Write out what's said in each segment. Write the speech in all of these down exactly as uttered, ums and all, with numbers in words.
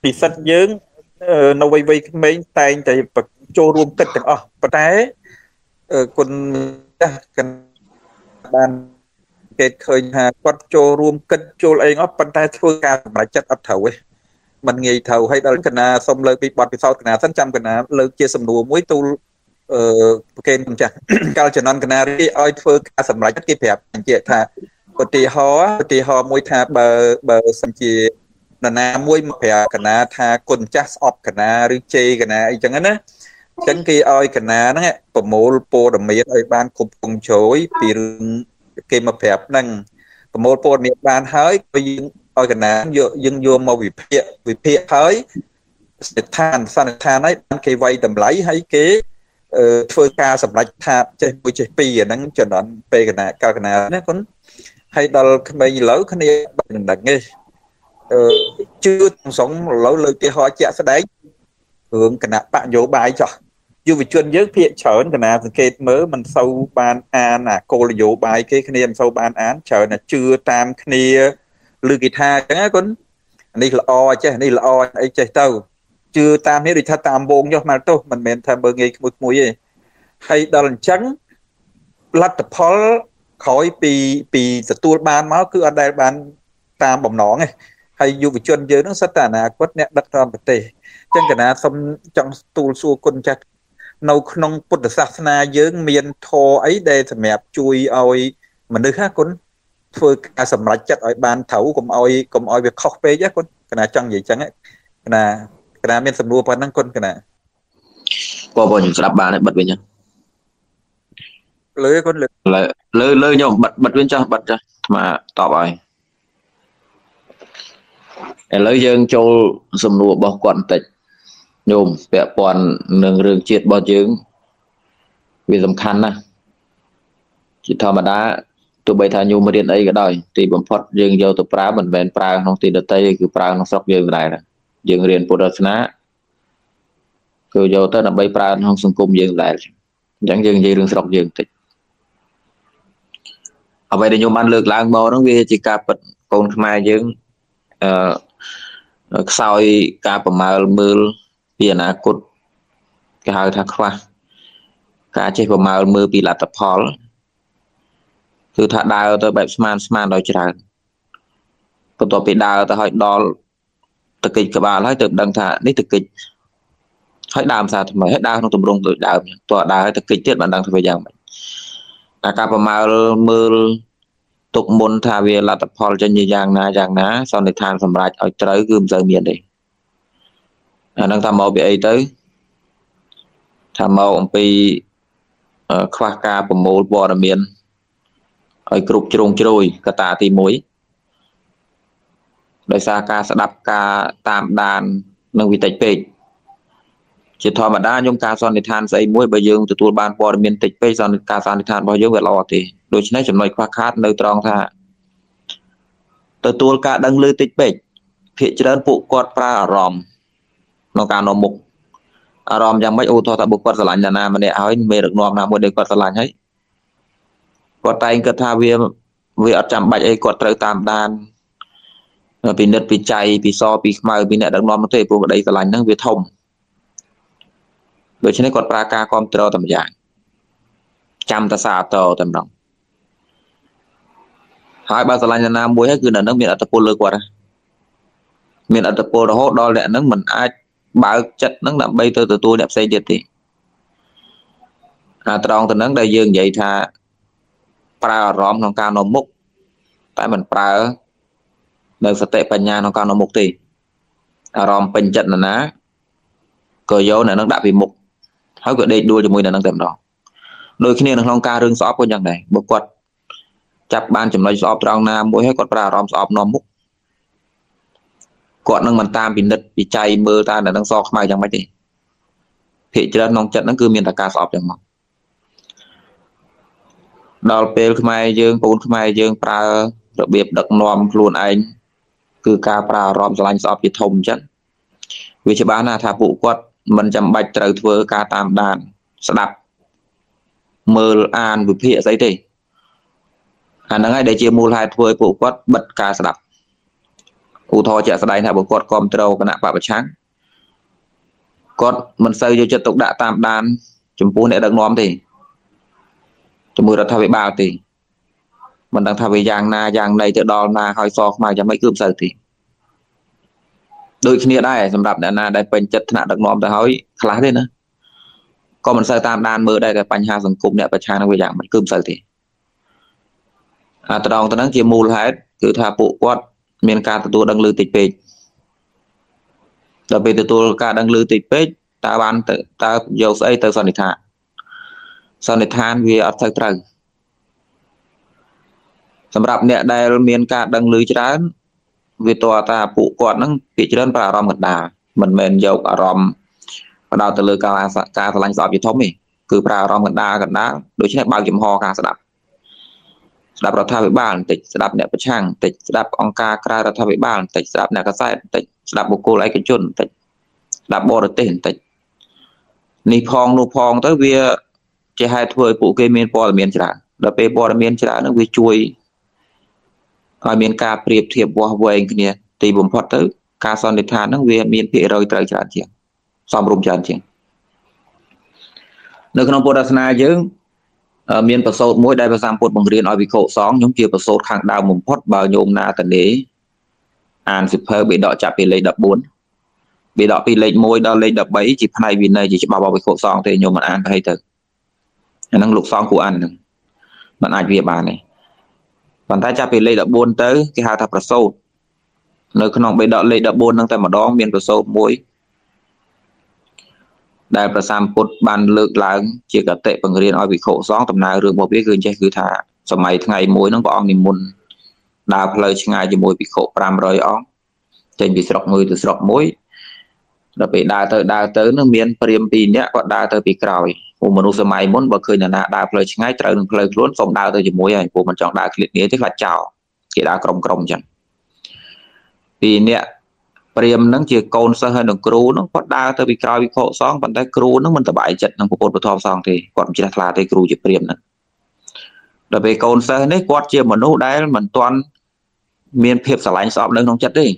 ពិសិដ្ឋយើងនៅវ័យវ័យក្មេងតែងតែចូលរួមគិតទាំងអស់ប៉ុន្តែគុណចាស់បានគេឃើញថាគាត់ចូលរួមគិតចូលអីអស់ប៉ុន្តែធ្វើការសម្រេចចិត្តអត់ត្រូវទេมันងាយត្រូវហើយដល់កណាសុំលើកពីបទពិសោធន៍កណាសិនចាំកណាលើកជាសំណួរមួយទូលអឺប្រកេនចាស់កាលចំនួនកណារីឲ្យធ្វើការសម្រេចចិត្តគេប្រាប់បញ្ជាក់ថាឧទាហរណ៍ឧទាហរណ៍មួយថាបើបើសិនជានរណាមួយមកប្រាប់កណាថាគុណចាស់ស្អប់កណាឬជេរកណាអីចឹងណាអញ្ចឹងគេឲ្យកណាហ្នឹងប្រមូលព័ត៌មានឲ្យបានគ្រប់គ្រងជ្រោយពីរឿងគេមកប្រាប់ហ្នឹងប្រមូលព័ត៌មានបានហើយក៏យើងឲ្យកណាយកយើងយកមកវិភាគវិភាគហើយស្ថានសន្និដ្ឋានហើយបានគេវាយតម្លៃហើយគេធ្វើការសម្រេចថាចេះមួយចេះពីរអាហ្នឹងចំណន់ពេលកណាកាលកណាណាគុណហើយដល់ក្មេងឥឡូវគ្នាបាត់នឹងដឹងទេអឺជឿសងឥឡូវលើកទីហោជាក់ស្ដែងរឿងគណៈបកយោបាយចោះយុវជនយើងភាគច្រើនកណាសង្កេតមើលមិនសូវបានអានអាគោលនយោបាយគេគ្នាមិនសូវបានអានច្រើនតែជឿតាមគ្នាឬគេថាអញ្ចឹងណាគុណនេះល្អចេះនេះល្អអីចេះទៅជឿតាមនេះដូចថាតាមវងចុះមកទោះមិនមែនថាមើងងាយក្មួយក្មួយទេហើយដល់អញ្ចឹងលទ្ធផលក្រោយពីពីទទួលបានមកគឺអត់ដែលបានតាមបំណងទេហើយយុវជនយើងហ្នឹងសិតតែអនាគតអ្នកដឹកនាំប្រទេសអញ្ចឹងកណាសូមចង់ទូលសួរគុណចាស់នៅក្នុងពុទ្ធសាសនាយើងមានធម៌អីដែលសម្រាប់ជួយឲ្យមនុស្សណាគុណធ្វើការសម្រេចចិត្តឲ្យបានត្រូវកុំឲ្យកុំឲ្យវាខុសពេកណាគុណកណាចង់និយាយអញ្ចឹងកណាកណាមានសំណួរប៉ុណ្ណឹងគុណកណាបងបងខ្ញុំស្ដាប់បានហើយបិទវិញលើគុណលើលើលើខ្ញុំបិទបិទវិញចាស់បិទចាស់អាត្មាតបហើយឥឡូវយើងចូលសំណួររបស់គាត់បន្តិចញោមពាក់ព័ន្ធនឹងរឿងជាតិរបស់យើងវាសំខាន់ណាស់ជាធម្មតាទោះបីថាញោមរៀនអីក៏ដោយទីបំផុតយើងយកទៅប្រើមិនមែនប្រើក្នុងទីដទៃគឺប្រើក្នុងស្រុកយើងដែរយើងរៀនពុទ្ធសាសនាគឺយកទៅដើម្បីប្រើក្នុងសង្គមយើងដែរអញ្ចឹងយើងនិយាយរឿងស្រុកយើងបន្តិចអ្វីដែលញោមបានលើកឡើងមកហ្នឹងវាជាការពិតកូនខ្មែរយើងអឺខ្សោយការប្រមាលមើលពីអនាគតគេហៅថាខ្វះការចេះប្រមាលមើលពីលទ្ធផលគឺថាដើរទៅបែបស្មានស្មានដល់ច្រើនបន្ទាប់ពីដើរទៅឲ្យដល់តកិច្ចក្បាលហើយទៅដឹងថានេះតកិច្ចហើយដើមសារថ្មីហើយដើរក្នុងទម្រង់ដូចដើមតើដើរឲ្យតកិច្ចទៀតបានដឹងធ្វើយ៉ាងម៉េចតែការប្រមាលមើលទុកមុនថាវាលទ្ធផលចេញជាយ៉ាងណាយ៉ាងណាសន្និដ្ឋានសម្រាប់ឲ្យត្រូវគឺមិនសូវមានទេអានឹងថាមកពីអីទៅថាមកអំពីខ្វះការប្រមូលព័ត៌មានឲ្យគ្រប់ជ្រុងជ្រោយកត្តាទីមួយដោយសារការស្ដាប់ការតាមដាននឹងវិតិចពេកជាធម្មតាខ្ញុំការសន្និដ្ឋានស្អីមួយបើយើងទទួលបានព័ត៌មានតិចពេកសន្និការសន្និដ្ឋានរបស់យើងវាល្អទេដូច្នេះចំណុចខ្វះខាតនៅត្រង់ថាទទួលការដឹងឮតិចពេកភាគច្រើនពួកគាត់ប្រើអារម្មណ៍ក្នុងការនាំមុខអារម្មណ៍យ៉ាងម៉េចអូថោះថាបុគ្គលស្រឡាញ់ណាណាម្នាក់ហើយមេដឹកនាំណាមួយដែលគាត់ស្រឡាញ់ហើយគាត់តែងគិតថាវាវាអត់ចាំបាច់អីគាត់ត្រូវតាមដានពិនិត្យពិច័យពីសពីខ្មៅពីអ្នកដឹកនាំទេព្រោះក្តីស្រឡាញ់ហ្នឹងវាធំដូច្នេះគាត់ប្រើការគ្រប់គ្រងតែម្យ៉ាងចាំតែសារតតែម្ដងហើយបើស្រឡាញ់ណាមួយហើយគឺនៅនឹងមានអត្តពលលើគាត់មានអត្តពលរហូតដល់អ្នកហ្នឹងមិនអាចបើកចិត្តហ្នឹងដើម្បីទៅទទួលអ្នកផ្សេងទៀតទេអាត្រង់ទៅហ្នឹងដែលយើងនិយាយថាប្រើអារម្មណ៍ក្នុងការនាំមុខតែមិនប្រើនៅសតិបញ្ញាក្នុងការនាំមុខទេអារម្មណ៍ពេញចិត្តណាណាក៏យកអ្នកហ្នឹងដាក់ពីមុខហើយក៏ដេកដួលជាមួយអ្នកហ្នឹងតែម្ដងដូចគ្នានៅក្នុងការរឿងស្អប់ក៏យ៉ាងដែរបើគាត់ចាប់បានចំណុចស្អប់ត្រង់ណាមួយហើយគាត់ប្រើអារម្មណ៍ស្អប់នាំមុខគាត់នឹងមិនតាមពិនិត្យវិច័យមើលតើអ្នកនឹងសខ្មៅយ៉ាងម៉េចទេភាគច្រើនក្នុងចិត្តហ្នឹងគឺមានតែការស្អប់យ៉ាងមកដល់ពេលខ្មែរយើងបងខ្មែរយើងប្រើរបៀបដឹកនាំខ្លួនឯងគឺការប្រើអារម្មណ៍ស្រឡាញ់ស្អប់ជាធំអញ្ចឹងវាច្បាស់ណាស់ថាពួកគាត់មិនចាំបាច់ត្រូវធ្វើការតាមដានស្ដាប់មើលអានវិភាគស្អីទេអាហ្នឹងហើយដែលជាមូលហេតុធ្វើឲ្យពួកគាត់បិទការស្ដាប់ឧទាហរណ៍ជាក់ស្ដែងថាបើគាត់គ្រប់គ្រងគណៈបព្វឆាំងគាត់មិនសូវយកចិត្តទុកដាក់តាមដានចំពោះអ្នកដឹកនាំទេជាមួយរដ្ឋាភិបាលទេមិនដឹងថាវាយ៉ាងណាយ៉ាងណីទៅដល់ណាហើយសខ្មៅយ៉ាងម៉េចគឺមិនសូវទេដូចគ្នាដែរសម្រាប់អ្នកណាដែលពេញចិត្តថ្នាក់ដឹកនាំទៅហើយខ្លះទេណាក៏មិនសូវតាមដានមើលដែរតែបញ្ហាសង្គមអ្នកប្រឆាំងនឹងវាយ៉ាងម៉េចគឺមិនសូវទេអាត្រង់ទៅនឹងជាមូលហេតុគឺថាពួកគាត់មានការទទួលដឹងឮតិចពេកដល់ពេលទទួលការដឹងឮតិចពេកតើបានទៅតើយកស្អីទៅសន្និដ្ឋានសន្និដ្ឋានវាអត់ទៅត្រូវសម្រាប់អ្នកដែលមានការដឹងឮច្រើនវាតើថាពួកគាត់ហ្នឹងភាគច្រើនប្រើអារម្មណ៍កណ្ដាលមិនមែនយកអារម្មណ៍បដោតទៅលើការការឆ្លាញ់ស្អប់ជាធំទេគឺប្រើអារម្មណ៍កណ្ដាលកណ្ដាលដូច្នេះបើកចំហការស្ដាប់ស្ដាប់រដ្ឋាភិបាលបន្តិចស្ដាប់អ្នកប្រឆាំងបន្តិចស្ដាប់អង្គការក្រៅរដ្ឋាភិបាលបន្តិចស្ដាប់អ្នកកសែតបន្តិចស្ដាប់បុគ្គលឯកជនបន្តិចស្ដាប់បរទេសបន្តិចនេះផងនោះផងទៅវាជាហេតុធ្វើឲ្យពួកគេមានព័ត៌មានច្រើនដល់ពេលព័ត៌មានច្រើនហ្នឹងវាជួយឲ្យមានការប្រៀបធៀបវាស់វែងគ្នាទីបំផុតទៅការសន្និដ្ឋានហ្នឹងវាមានភាគរយត្រូវច្រើនជាងសមរម្យច្រើនជាងនៅក្នុងពុទ្ធសាសនាយើងមានប្រសូតមួយដែលព្រះសម្ពុទ្ធបង្រៀនឲ្យភិក្ខុសង្ឃខ្ញុំជាប្រសូតខាងដើមបំផុតបើញោមណាតនេអានសិភើបេដកចាប់ពីលេខដប់បួនបេដកពីលេខមួយដល់លេខដប់បីជាផ្នែកវិន័យជាច្បាប់របស់ភិក្ខុសង្ឃទេញោមមិនអានទៅទៅអាហ្នឹងលោកសង្ឃគួរអានហ្នឹងមិនអាចវាបានទេប៉ុន្តែចាប់ពីលេខដប់បួនទៅគេហៅថាប្រសូតនៅក្នុងបេដកលេខដប់បួនហ្នឹងតែម្ដងមានប្រសូតមួយដែលព្រះសម្ពុទ្ធបានលើកឡើងជាកតិបង្រៀនឲ្យភិក្ខុសង្ឃដំណើររឿងរបស់វាគឺចេះគឺថាសម័យថ្ងៃមួយហ្នឹងព្រះអង្គនិមន្តដើរផ្លូវឆ្ងាយជាមួយភិក្ខុប្រាំរយអង្គចេញពីស្រុកមួយទៅស្រុកមួយដល់ពេលដើរទៅដើរទៅនឹងមានព្រាហ្មណ៍ពីរនាក់គាត់ដើរទៅពីក្រោយពួកមនុស្សសម័យមុនបើឃើញនរណាដើរផ្លូវឆ្ងាយត្រូវនឹងផ្លូវខ្លួនសូមដើរទៅជាមួយហើយពួកមិនចង់ដើរឃ្លាតគ្នាទេខ្លាចចោលគេដើរក្រុមក្រុមអញ្ចឹងពីរនាក់ព្រាហ្មណ៍ហ្នឹងជាកូនសិស្សហើយនឹងគ្រូហ្នឹងគាត់ដើរទៅពីក្រោយភិក្ខុសង្ឃប៉ុន្តែគ្រូហ្នឹងមិនសប្បាយចិត្តនឹងពុទ្ធពធសង្ឃទេគាត់មិនជ្រះថ្លាទេគ្រូជាព្រាហ្មណ៍ហ្នឹងដល់ពេលកូនសិស្សនេះគាត់ជាមនុស្សដែលមិនទាន់មានភាពស្រឡាញ់ស្អប់នៅក្នុងចិត្តទេ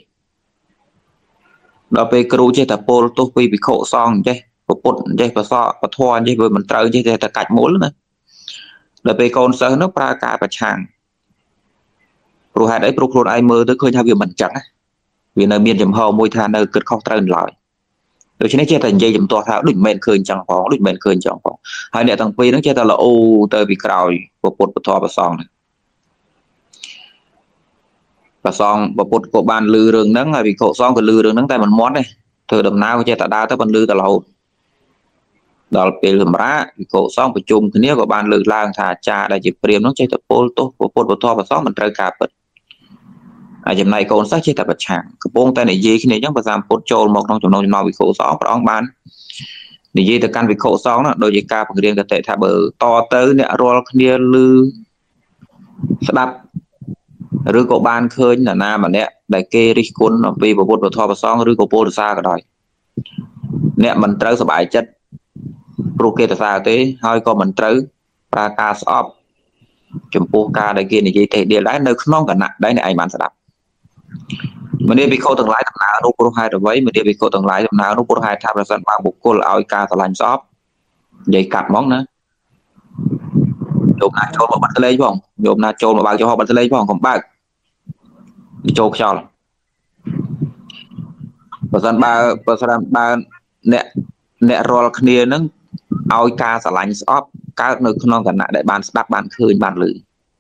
ដល់ពេលគ្រូចេះតែពោលទោសពីភិក្ខុសង្ឃចេះពុទ្ធចេះប្រសពពធចេះវាមិនត្រូវចេះតែកាច់មុលណាដល់ពេលកូនសិស្សនោះប្រើការប្រឆាំងព្រោះហេតុអីព្រោះខ្លួនឯងមើលទៅឃើញថាវាមិនចឹងវានៅមានចំហមួយថានៅគិតខុសត្រូវឡើយដូច្នេះចេះតែនិយាយចំទាស់ថាដូចមិនមែនឃើញចឹងផងដូចមិនមែនឃើញចឹងផងហើយអ្នកទាំងពីរហ្នឹងចេះតែល្អូទៅពីក្រោយពុទ្ធពធប្រសងហ្នឹងប្រសងពុទ្ធក៏បានលឺរឿងហ្នឹងហើយភិក្ខុសង្ឃក៏លឺរឿងហ្នឹងតែមិនមាត់ទេធ្វើដំណើរក៏ចេះតែដើរទៅបានលឺតែរហូតដល់ពេលសម្រាប់ភិក្ខុសង្ឃប្រជុំគ្នាក៏បានលើកឡើងថាអាចារ្យដែលជាព្រាហ្មណ៍ហ្នឹងចេះតែពោលទោសពុទ្ធពធប្រសងមិនត្រូវការពិតហើយចំណែកកូនសិស្សចេះតែប្រឆាំងកំពុងតែនិយាយគ្នាអញ្ចឹងព្រះសម្ពុទ្ធចូលមកក្នុងចំណោមចំណោមភិក្ខុសង្ឃព្រះអង្គបាននិយាយទៅកាន់ភិក្ខុសង្ឃហ្នឹងដោយជាការបង្រៀនកតិថាបើតទៅអ្នករាល់គ្នាឮស្ដាប់ឬក៏បានឃើញនរណាម្នាក់ដែលគេរិះគន់អំពីពុទ្ធពធប្រសងឬក៏ពោលសរសើរក៏ដោយអ្នកមិនត្រូវសប្បាយចិត្តព្រោះគេសរសើរទេហើយក៏មិនត្រូវប្រើការស្អប់ចំពោះការដែលគេនិយាយទេដៀលដែរនៅក្នុងគណៈដែលអ្នកឯងបានស្ដាប់មនីភិក្ខុទាំងឡាយដំណើរនោះព្រោះហេតុអ្វីមនីភិក្ខុទាំងឡាយដំណើរនោះព្រោះហេតុថាប្រសិនបើបុគ្គលឲ្យការស្រឡាញ់ស្អប់និយាយកាត់ហ្មងណាញោមណាចូលមកបាត់លេងផងញោមណាចូលមកបើកចំហបាត់លេងផងកុំបើកចូលខ្យល់បើសិនបើបើសិនបើអ្នកអ្នករាល់គ្នានឹងឲ្យការស្រឡាញ់ស្អប់កើតនៅក្នុងគណៈដែលបានស្ដាប់បានឃើញបានឮ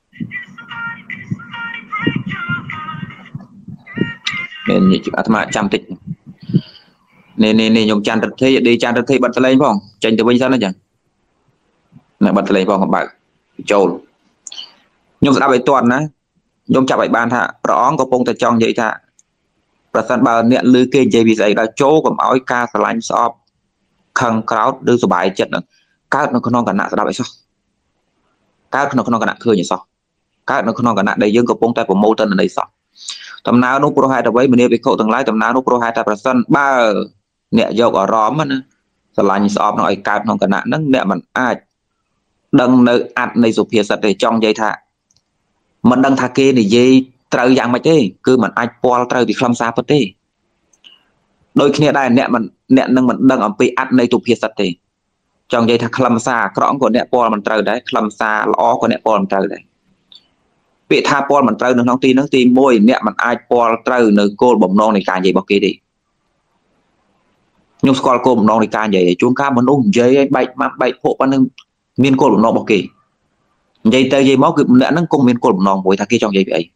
មានអាត្មាចាំតិចនេះនេះនេះខ្ញុំច័ន្ទរិទ្ធិឌីច័ន្ទរិទ្ធិបាត់លេងផងចេញទៅវិញសិនអញ្ចឹងណាបាត់លេងផងកុំបើកចូលខ្ញុំស្ដាប់ឲ្យទាន់ណាខ្ញុំចាប់ឲ្យបានថាព្រះអង្គកំពុងតែចង់និយាយថាប្រសិនបើអ្នកឮគេនិយាយពីស្អីដល់ចូលកុំឲ្យការស្រឡាញ់ស្អប់ខឹងក្រោធឬសុបាយចិត្តនឹងកើតនៅក្នុងគណៈស្ដាប់ឲ្យសោះកើតនៅក្នុងគណៈឃើញឲ្យសោះកើតនៅក្នុងគណៈដែលយើងកំពុងតែប្រមូលទិន្នន័យសោះដំណើរនោះព្រោះហេតុអ្វីមនីភិក្ខុទាំងឡាយដំណើរនោះព្រោះហេតុតែប្រសិនបើអ្នកយកអារម្មណ៍ណាស្រឡាញ់ស្អប់នឹងឲ្យកើតក្នុងគណៈហ្នឹងអ្នកមិនអាចដឹងនៅអត្ថនៃសុភាសិតទេចង់និយាយថាមិនដឹងថាគេនិយាយត្រូវយ៉ាងម៉េចទេគឺมันអាចពាល់ត្រូវពីខ្លឹមសារពិតទេដូចគ្នាដែរអ្នកមិនអ្នកនឹងមិនដឹងអំពីអត្ថន័យទុភាសិតទេចង់និយាយថាខ្លឹមសារអាក្រក់ក៏អ្នកពាល់មិនត្រូវដែរខ្លឹមសារល្អក៏អ្នកពាល់មិនត្រូវដែរពាក្យថាពាល់មិនត្រូវនៅក្នុងទីនោះទីមួយអ្នកមិនអាចពាល់ត្រូវនៅគោលបំណងនៃការនិយាយរបស់គេទេខ្ញុំស្គាល់គោលបំណងនៃការនិយាយជួនកាលមនុស្សនិយាយឲ្យបែកម៉ាត់បែកភក់ប៉ុណ្ណឹងមានគោលបំណងរបស់គេនិយាយទៅនិយាយមកគឺអ្នកហ្នឹងគង់មានគោលបំណងមួយថាគេចង់និយាយពីអី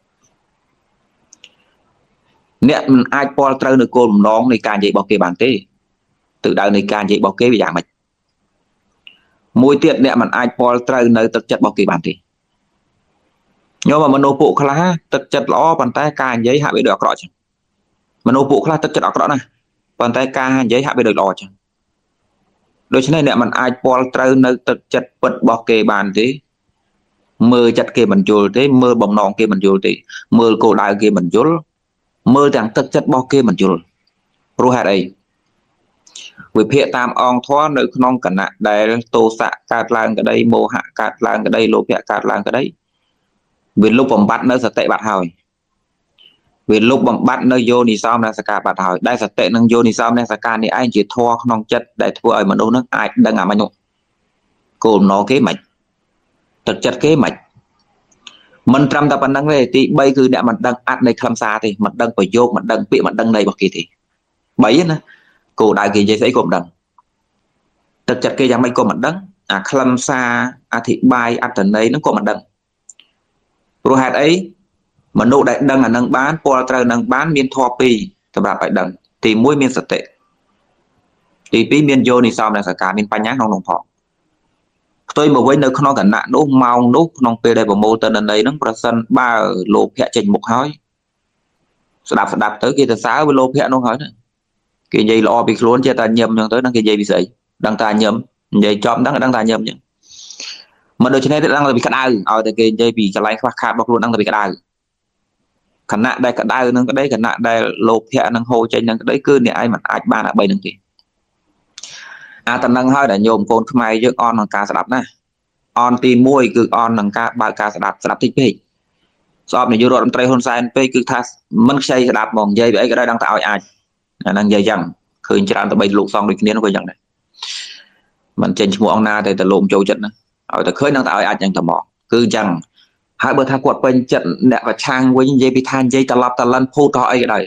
អ្នកមិនអាចពាល់ត្រូវនៅគោលបំណងនៃការនិយាយរបស់គេបានទេទិសដៅនៃការនិយាយរបស់គេវាយ៉ាងម៉េចមួយទៀតអ្នកមិនអាចពាល់ត្រូវនៅទឹកចិត្តរបស់គេបានទេញោមមនុស្សពួកខ្លះទឹកចិត្តល្អប៉ុន្តែការនិយាយហាក់បីដូចអាក្រក់ចឹងមនុស្សពួកខ្លះទឹកចិត្តអាក្រក់ណាស់ប៉ុន្តែការនិយាយហាក់បីដូចល្អចឹងដូច្នេះអ្នកមិនអាចពាល់ត្រូវនៅទឹកចិត្តពិតរបស់គេបានទេមើលចិត្តគេមិនយល់ទេមើលបំណងគេមិនយល់ទេមើលគោលដៅគេមិនយល់មើលទាំងទឹកចិត្តរបស់គេមិនយល់ព្រោះហេតុអីវិភាគតាមអង្គធម៌នៅក្នុងគណៈដែលទោសៈកើតឡើងក្តីមោហៈកើតឡើងក្តីលោភៈកើតឡើងក្តីវាលុបបំបត្តិនៅសតិបាត់ហើយវាលុបបំបត្តិនៅយោនិសោមនសិកាបាត់ហើយដែលសតិនិងយោនិសោមនសិកានេះឯងជាធម៌ក្នុងចិត្តដែលធ្វើឲ្យមនុស្សនឹងអាចដឹងអាម៉េចនោះគោលបំណងគេម៉េចទឹកចិត្តគេម៉េចមិនត្រឹមតែប៉ុណ្្នឹងទេទីបីគឺអ្នកមិនដឹងអត្ថនៃខ្លឹមសារទេមិនដឹងប្រយោគមិនដឹងពាក្យមិនដឹងន័យរបស់គេទេបីណាគោលដៅគេនិយាយស្អីក៏មិនដឹងទឹកចិត្តគេយ៉ាងម៉េចក៏មិនដឹងអាខ្លឹមសារអធិប្បាយអត្ថន័យហ្នឹងក៏មិនដឹងព្រោះហេតុអីមនុស្សដែលដឹងអានឹងបានពលត្រូវនឹងបានមានធម៌ពីរសម្រាប់ឲ្យដឹងទីមួយមានសតិទីពីរមានយោនិសោមនសិកាមានបញ្ញាក្នុងនោះផងផ្ទុយមកវិញនៅក្នុងគណៈនោះម៉ោងនោះក្នុងពេលដែលប្រមូលទិន្នន័យហ្នឹងប្រសិនបើលោភៈចេញមុខហើយស្ដាប់ស្ដាប់ទៅគេទៅសើវាលោភៈនោះហើយណាគេនិយាយល្អពីខ្លួនចេះតែញឹមអញ្ចឹងទៅហ្នឹងគេនិយាយពីស្អីដឹងតែញឹមនិយាយចំដឹងដឹងតែញឹមអញ្ចឹងមិនដូច្នេះទេដឹងតែពីក្តៅឲ្យតែគេនិយាយពីកន្លែងខ្វះខាតរបស់ខ្លួនដឹងតែពីក្តៅគណៈដែលក្តៅនឹងក្តីគណៈដែលលោភៈនឹងហូរចេញនឹងក្តីគឺអ្នកឯងមិនអាចបានអាបីនឹងទេអាតំណឹងហើយដែលញោមកូនខ្មែរយើងអន់ក្នុងការស្ដាប់ណាអន់ទីមួយគឺអន់ក្នុងការបើកការស្ដាប់ស្ដាប់តិចពេកស្អប់នាយករដ្ឋមន្ត្រីហ៊ុនសែនពេកគឺថាមិនខ្ចីស្ដាប់ហ្មងនិយាយពីអីក៏ដោយដឹងតែឲ្យអាចអាហ្នឹងនិយាយចឹងឃើញច្រើនទៅបីលោកសងដូចគ្នានោះក៏ចឹងដែរមិនចេញឈ្មោះអង្គណាតែទៅលោកចូលចិត្តណាឲ្យតែឃើញដឹងតែឲ្យអាចចឹងតែមកគឺចឹងហើយបើថាគាត់ពេញចិត្តអ្នកប្រឆាំងវិញនិយាយពីថានិយាយត្រឡប់ត្រឡិនភូតក៏អីក៏ដោយ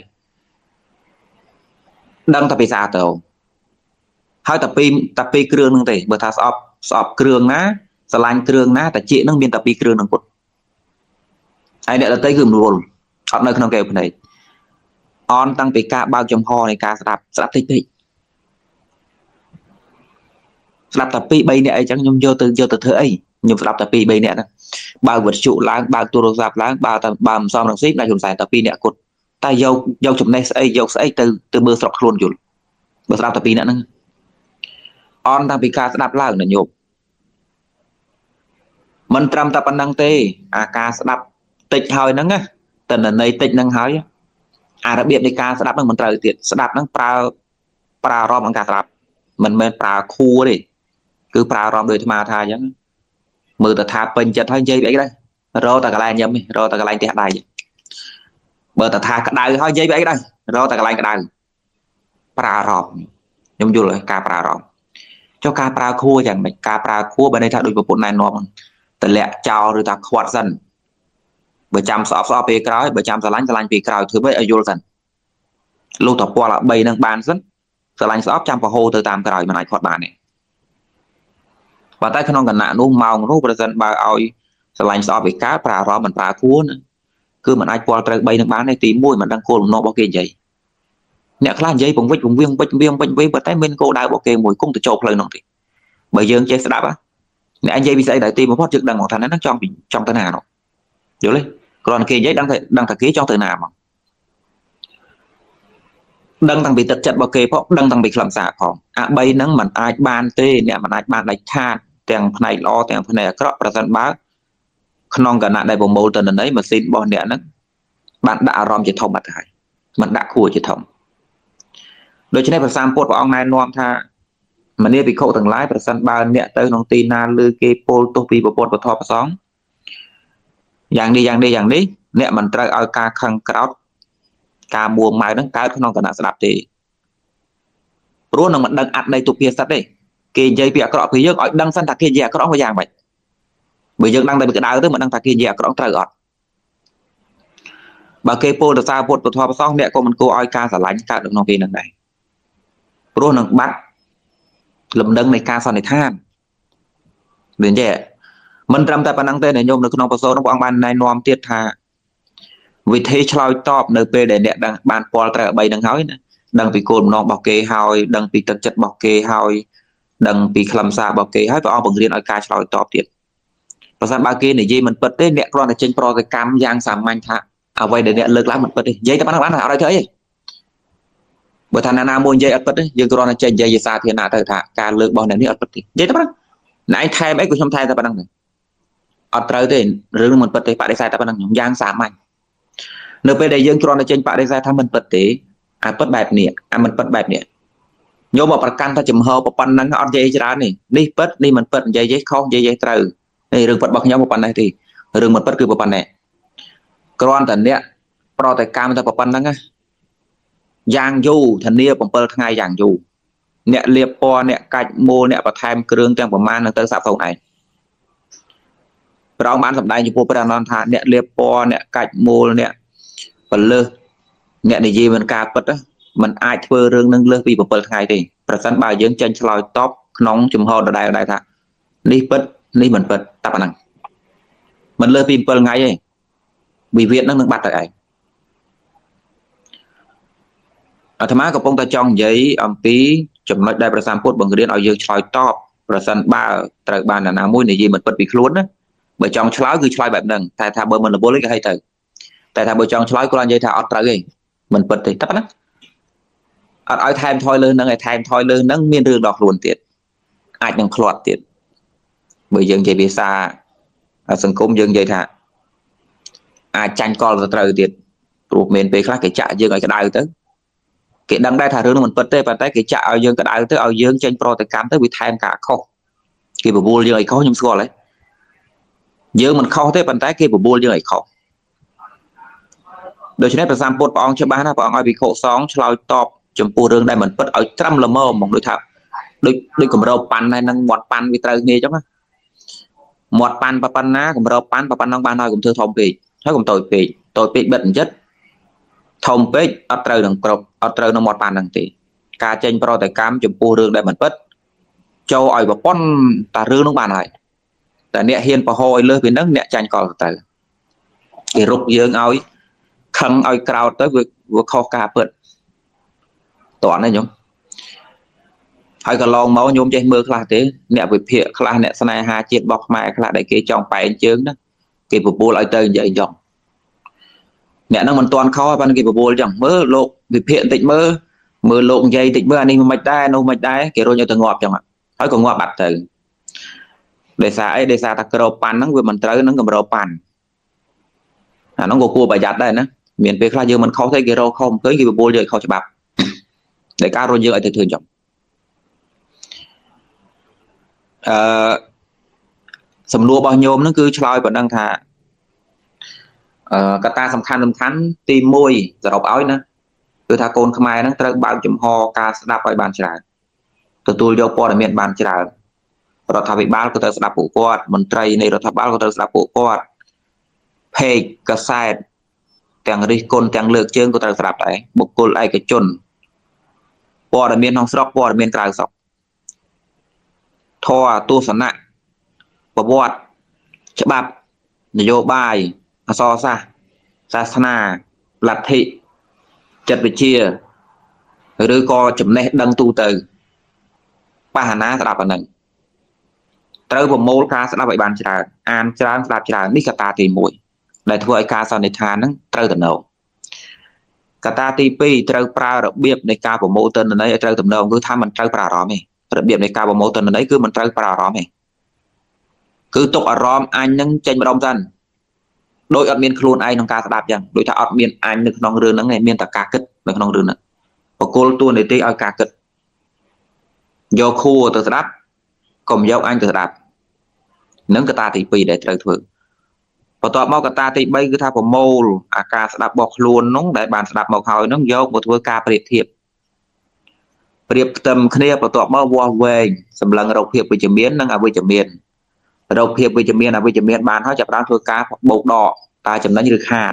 ដឹងតែភាសាទៅហើយតែពីតែពីគ្រឿងហ្នឹងទេបើថាស្អប់ស្អប់គ្រឿងណាស្រឡាញ់គ្រឿងណាតែជាហ្នឹងមានតែពីគ្រឿងហ្នឹងពុតហើយអ្នកដទៃគឺមិនវល់អត់នៅក្នុងកែវភ្នែកអនតាំងពីការបើកចំហនៃការស្ដាប់ស្ដាប់តិចតិចស្ដាប់តែពីរបីនាក់អីចឹងខ្ញុំយកទៅយកទៅធ្វើអីខ្ញុំស្ដាប់តែពីរបីនាក់ហ្នឹងបើកវិទ្យុឡើងបើកទូរស័ព្ទឡើងបើតែបើមិនសមនឹងស៊ីដាក់ខ្ញុំខ្សែតែពីរនាក់គាត់តែយកយកចំណេះស្អីយកស្អីទៅទៅមើលស្រុកខ្លួនយល់បើស្ដាប់តែពីរនាក់ហ្នឹងអនតាំងពីការស្ដាប់ឡើងណាញោមមិនត្រឹមតែប៉ុណ្្នឹងទេអាការស្ដាប់តិចហើយហ្នឹងណាតនន័យតិចហ្នឹងហើយអារបៀបនៃការស្ដាប់ហ្នឹងមិនត្រូវទៀតស្ដាប់ហ្នឹងប្រើប្រើអារម្មណ៍ក្នុងការស្ដាប់មិនមែនប្រើខួរទេគឺប្រើអារម្មណ៍ដូចអាត្មាថាអញ្ចឹងមើលទៅថាពេញចិត្តហើយនិយាយពីអីដែររកតែកន្លែងញឹមរកតែកន្លែងផ្ទះដៃបើតែថាក្តៅហើយនិយាយពីអីដែររកតែកន្លែងក្តៅប្រើអារម្មណ៍ខ្ញុំយល់ហើយការប្រើអារម្មណ៍ចុះការប្រើខួរយ៉ាងម៉េចការប្រើខួរបើន័យថាដូចប្រពន្ធណែនាំតម្លាក់ចោលឬថាខ្វាត់សិនបើចាំស្អប់ស្អប់ពេលក្រោយបើចាំស្រឡាញ់ស្រឡាញ់ពេលក្រោយធ្វើម៉េចឲ្យយល់សិនលុះតែពាល់អាបីនឹងបានសិនស្រឡាញ់ស្អប់ចាំប្រហូរទៅតាមក្រោយមិនអាចខ្វាត់បានទេប៉ុន្តែក្នុងគណៈនោះម៉ោងនោះប្រសិនបើឲ្យស្រឡាញ់ស្អប់ពេលកើតប្រើអារម្មណ៍មិនប្រើខួរគឺមិនអាចពាល់ត្រូវបីនឹងបានទេទីមួយមិនដឹងគោលបំណងរបស់គេនិយាយអ្នកខ្លះនិយាយពង្វិចពង្វៀងពេចវៀងពេចវិញប៉ុន្តែមានគោលដៅរបស់គេមួយគង់ទៅចូលផ្លូវនោះទេបើយើងចេះស្ដាប់អ្នកនិយាយពីស្អីដល់ទីបំផុតយើងដឹងមកថាហ្នឹងចង់ចង់ទៅណានោះយល់ទេគ្រាន់តែគេនិយាយដឹងតែដឹងតែគេចង់ទៅណាមកដឹងតាំងពីទឹកចិត្តរបស់គេផងដឹងតាំងពីខ្លឹមសារផងអាបីហ្នឹងมันអាចបានទេអ្នកมันអាចបានដាច់ខាតទាំងផ្នែកល្អទាំងផ្នែកអាក្រក់ប្រសិនបើក្នុងគណៈដែលប្រមូលទិន្នន័យម៉ាស៊ីនរបស់អ្នកហ្នឹងបានដាក់អារម្មណ៍ជាធំបាត់ហើយมันដាក់ខួរជាធំដូច្នេះព្រះសម្ពុទ្ធព្រះអង្គណែនាំថាមនីភិក្ខុទាំងឡាយប្រសិនបើអ្នកទៅក្នុងទីណាឮគេពោលទោសពីពុទ្ធពធប្រសងយ៉ាងនេះយ៉ាងនេះយ៉ាងនេះ nè mình trời ao ca khăn cào ca mua mai nó cái không còn là đạp thì rồi nó mình đang ăn đây tụt bia sắt đây kia dây bia cọ phía dưới ở đang săn thạc kia dè có đó có vàng vậy bây giờ đang đây cái đào tới mình đang thạc kia dè có đó trời ọt bà kê po được sao bột bột hoa xong nè con mình cô ai ca xả lánh ca được nó về lần này rồi nó bắt lầm đấng này ca sau này than đến vậy mình trầm tại bản năng tên này nhôm được nó có số nó quang ban này nom tiết thà vì thế cho top nơi p để đẹp đang ban pol trời bay đang nói đằng bị cồn nó bọc kê hoi đằng bị tật chất bọc kê hoi đằng bị làm sao bọc kê hết và ông bằng riêng ở ca cho top tiết và sao ba kê này gì mình bật tới đẹp con là trên pro cái cam giang sàm manh thà à vậy để đẹp lực lắm mình bật đi dây các bạn bán nào đây thế bởi thằng nào mua dây ớt bật đấy nhưng con là trên dây xa thì nào thời thà ca lực bao này ớt bật đi dây các bạn nãy thay mấy của trong thay ta bạn đang này ở trời thì rừng mình bật thì bạn đi sai ta bạn đang nhung giang sàm manh nơi bây giờ con là trên bạn đi ra thăm mình bật tí à bật bài nè à mình bật bài nè nhớ mộtประกัน ta chùm hô một phần năng ở dây ra này đi bật đi mình bật dây dây không dây dây từ này rừng bật bật nhau một phần này thì rừng mình bật cứ một phần này con thần nè pro tại cam ta một phần năng á giang du thần nia bằng bờ ngày giang du nè liệp po nè cạch mô nè và tham kêu trang của man là tới xã phòng nàyเราbán sầm đai như poประดานทานเนี่ยเรียบปอเนี่ยกัดโมเนี่ยเปิดเลยเนี่ยในยีมันกาเปิดอ่ะมันอายเพื่อเรื่องนึงเลยปีเปิดไงดิประสันบ่ายยังเจนชลอยท็อปน้องจุ่มหอดได้ได้ท่านี่เปิดนี่มันเปิดตับอันนั้นมันเลยปีเปิดไงดิบีเวียดนั่งนึงบัดอะไรอาตมากับปงตาจองยัยอัมพีจุ่มได้ประสันพูดบางเรื่องเอายังชลอยท็อปประสันบ่าตระบานน่ะมุ้ยในยีมันเปิดปีคล้วนนะbởi trong chói cứ chóiแบบนั้นแต่ถ้าเบอร์มันระบบเลยก็ให้เถอะแต่ถ้าเบอร์trong chóiก็ลังใจถ้าอัดเลยมันเปิดติดตับนะอัดเอาแทนทอยเลยนั่งไอ้แทนทอยเลยนั่งมีเรื่องดอกล้วนติดอาจยังคลอดติดเบอร์ยังใจเบซ่าสังคมยังใจถ้าอาจจันกอลจะเตยติดปลูกเมนไปคลาดเกจ่ายังไงก็ได้เถอะเกดังได้ถ้าเรื่องมันเปิดได้แต่เกจ่าเอายังก็ได้เถอะเอายังจันโปรแต่การเถอะวิธีแทนกะข้อเกี่ยวกับบูลยังไงเขายังสกอเลยเยอะมันเข้าได้ปันท้ายเกี่ยวกับบูลยังไงเขาโดยเฉพาะประสานปดปองชาวบ้านนะปองเอาไปโคสองชลอยตอบจมปูเรื่องได้เหมือนเปิดเอาจ้ำละเมอมองโดยทับโดยโดยกับเราปันในนั่งหมดปันวิตรเงี้ยจังนะหมดปันปะปันนะกับเราปันปะปันน้องบ้านน้อยกับเธอทอมปีถ้ากับตัวปีตัวปีเบ็ดจัดทอมปีอัตราหนึ่งกรอบอัตราหนึ่งหมดปันหนึ่งตีการเจนโปรแต่การจมปูเรื่องได้เหมือนเปิดโจอ่อยแบบป้อนตาเรื่องน้องบ้านหน่อยแต่เนี่ยเฮียนพอหอยเลยเป็นนักเนี่ยจันก่อนแต่ไอ้รุกเยอะเอาขังเอากราวtới việc việc kho cà ปิดตอนนี้nhungให้ก็ลองเมาโยมใจมือคลาเต้เนี่ยไปเพียคลาเนี่ยสนายหาเจ็ดบอกมาคลาได้เกจองไปเชิงนะเก็บปูเอาเตยใหญ่จ่องเนี่ยนั่งมันตอนเขาไปนั่งเก็บปูจ่องมือโลกไปเพียติดมือมือโลกใหญ่ติดมืออันนี้มันไม่ได้โน้ไม่ได้เกโรจะตึงงอบจ่องอ่ะให้ก็งอบบัดเตยđể xa ấy để xa ta cơ pan nó mình tới nó cầm rau pan à nó có cua bài giặt đây nè miền Tây khai dương mình không thấy cái rau không tới cái bô rồi không cho bạc để cá rau dương ở thường trọng sầm lúa bao nhiêu nó cứ chloi vẫn đang thà cả ta sầm khăn sầm khăn tim môi giờ đọc áo nữa từ thà côn khai nó tới bao chấm ho ca đạpไปbàn chả từ tôi vô qua là miền bàn chảรัฐบาลก็จะสนับสนุนกอดมนตรีในรัฐบาลก็จะสนับสนุนกอดเพจกระแสแต่งริคนแต่งเลือกเชิงก็จะสนับสนุนบุคคลไอ้กระจนปอดเมียนห้องสอบปอดเมียนกลางสอบทอตัวสนะประวัติฉบับนโยบายอสอซาศาสนาลัทธิจัดวิเชียหรือก็จำแนกดังตูเตอร์ปัญหาสลับกันหนึ่งเติมผมโมลคาสลับไปบานชราอ่านจานสลับชรานี่กตาตีมวยได้ทั่วไอการสอนในทานนั้นเติมต่ำเนากตาตีปีเติมปลาระเบียบในการผมโมเติมในเติมต่ำเนาคือทำมันเติมปลาร้อมไอระเบียบในการผมโมเติมในคือมันเติมปลาร้อมไอคือตกอารมณ์อันยังเจนมาดมจันโดยอัดเมียนครูนไอน้องการสลับยังโดยถ้าอัดเมียนอันนึกน้องเรือนนั่งไงเมียนตะกากิดในน้องเรือนน่ะพอโกลตัวในตีเอากากิดโยคูตัวสลับกลมโยอันตัวสลับนั่งกตาตีปีได้เติมถือបន្ទាប់មកកត្តាទី3គឺថាប្រមូលអាការស្ដាប់របស់ខ្លួននោះដែលបានស្ដាប់មកហើយនោះយកមកធ្វើការប្រៀបធៀបប្រៀបផ្ទឹមគ្នាបន្ទាប់មកវាស់វែងសម្លឹងរកភាពវិជ្ជមាននិងអវិជ្ជមានរកភាពវិជ្ជមានអវិជ្ជមានបានហើយចាប់ផ្ដើមធ្វើការបោកដកតើចំណេញឬខាត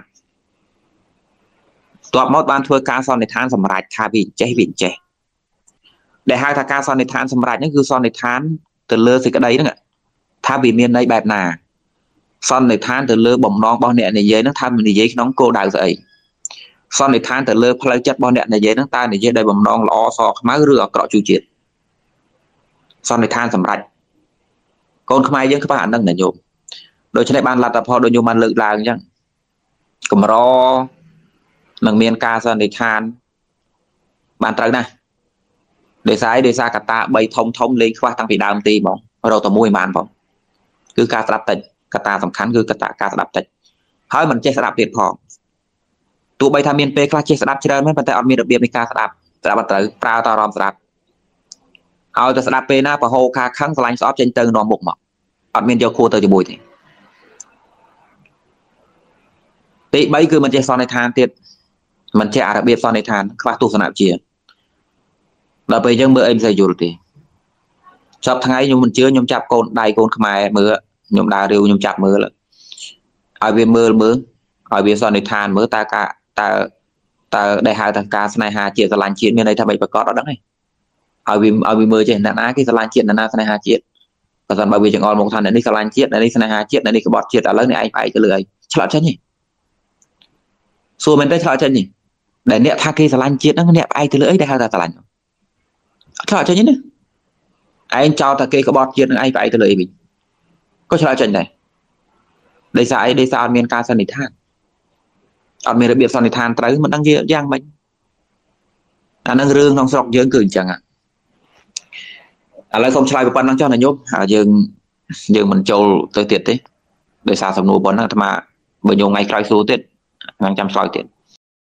បន្ទាប់មកបានធ្វើការសន្និដ្ឋានសម្រាប់ថាវាចេះវាចេះដែលហៅថាការសន្និដ្ឋានសម្រាប់នេះគឺសន្និដ្ឋានទៅលើសេចក្តីហ្នឹងថាវាមានន័យបែបណាសន្និដ្ឋានទៅលើបំណងរបស់អ្នកនិយាយហ្នឹងថានិយាយក្នុងគោលដៅស្អីសន្និដ្ឋានទៅលើផ្លូវចិត្តរបស់អ្នកនិយាយហ្នឹងតើនិយាយដោយបំណងល្អសខ្មៅឬអាក្រក់ជូរជាតិសន្និដ្ឋានសម្រាប់កូនខ្មែរយើងខ្វះអានឹងណាញោមដូច្នេះបានលទ្ធផលដូចញោមបានលើកឡើងអញ្ចឹងកម្រនឹងមានការសន្និដ្ឋានបានត្រូវណាស់ដោយសារដោយសារកត្តា3ធំធំលេងខ្វះតាំងពីដើមទីបងរកតែមួយបានបងគឺការស្ដាប់តិចកត្តាសំខាន់គឺកត្តាការស្ដាប់តិចហើយមិនចេះស្ដាប់ទៀតផងទោះបីថាមានពេលខ្លះចេះស្ដាប់ច្រើនមែនប៉ុន្តែអត់មានរបៀបនៃការស្ដាប់ស្ដាប់អត់ត្រូវប្រើតអារម្មណ៍ស្ដាប់ឲ្យតែស្ដាប់ពេលណាប្រហោខាខឹងស្រឡាញ់ស្អប់ចេញទៅនាំមុខមកអត់មានយកខួរទៅជាមួយទេទី3គឺមិនចេះសន្និដ្ឋានទៀតមិនចេះអារបៀបសន្និដ្ឋានខ្វះទស្សនវិជ្ជាដល់ពេលយើងមើលអីមិនសូវយល់ទេចប់ថ្ងៃខ្ញុំមិនជឿខ្ញុំចាប់កូនដៃកូនខ្មែរមើលខ្ញុំដើររាវខ្ញុំចាប់មើលឲ្យវាមើលមើលឲ្យវាសន្និដ្ឋានមើលតើការតើតើដែលហៅថាការស្នេហាជាតិស្រឡាញ់ជាតិមានន័យថាមិនប្រកបអត់ដឹងទេឲ្យវាឲ្យវាមើលចេះអ្នកណាគេស្រឡាញ់ជាតិអ្នកណាស្នេហាជាតិបើមិនបើវាចង្អុលមកថាអ្នកនេះស្រឡាញ់ជាតិអ្នកនេះស្នេហាជាតិអ្នកនេះក្បត់ជាតិឥឡូវនេះឯងផ្អែកទៅលើអីឆ្លោតចេញទេសួរមែនទេឆ្លោតចេញនេះដែលអ្នកថាគេស្រឡាញ់ជាតិហ្នឹងអ្នកផ្អែកទៅលើអីដែលហៅថាស្រឡាញ់ឆ្លោតចេញនេះឯងចោទថាគេក្បត់ជាតិនឹងឯងផ្អែកទៅលើអីវិញក៏ឆ្លោតចេញដែរដោយសារអីដោយសារអត់មានការសន្និដ្ឋានអត់មានរបៀបសន្និដ្ឋានត្រូវមិនដឹងជាយ៉ាងម៉េចអានឹងរឿងក្នុងស្រុកយើងគឺអញ្ចឹងឥឡូវសូមឆ្លើយប៉ុណ្ណឹងចុះណាញោមហើយយើងយើងមិនចូលទៅទៀតទេដោយសារសំណួរប៉ុណ្ណឹងអាត្មាបើញោមថ្ងៃក្រោយសួរទៀតខ្ញុំចាំឆ្លើយទៀត